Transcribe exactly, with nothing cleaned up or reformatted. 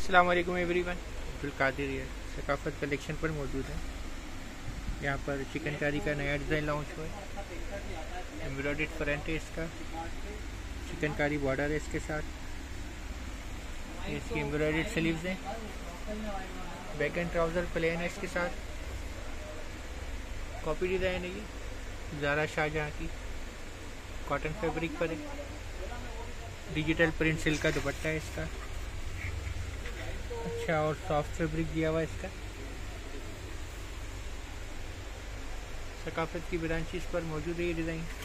अस्सलाम वालेकुम एवरीवन, अब्दुल कादिर ये सकाफत कलेक्शन पर मौजूद है। यहाँ पर चिकनकारी का नया डिज़ाइन लॉन्च हुआ है। एम्ब्रॉयडर्ड फ्रंट है इसका, चिकनकारी बॉर्डर है इसके साथ। इसकी एम्ब्रॉयडर्ड स्लीव्स हैं। बैक एंड ट्राउज़र प्लेन है इसके साथ। कॉपी डिज़ाइन है ये ज़ारा शाहजहाँ की, कॉटन फैब्रिक पर है। डिजिटल प्रिंट सिल्क का दुपट्टा है इसका, अच्छा और सॉफ्ट फैब्रिक दिया हुआ है इसका। सकाफत की ब्रांचेस पर मौजूद है ये डिज़ाइन।